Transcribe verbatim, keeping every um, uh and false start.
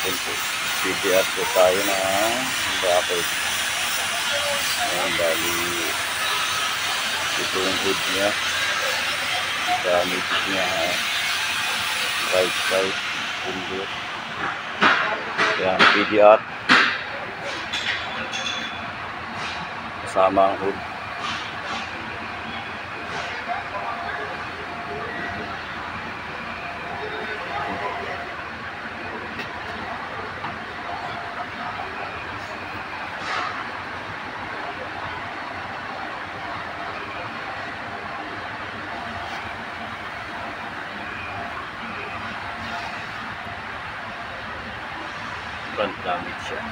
Yun po. P D R po tayo ng bracket. Ayan, bali ito yung hood niya. Gamit niya right side window. Ayan, P D R kasama ang hood. Front damage siya.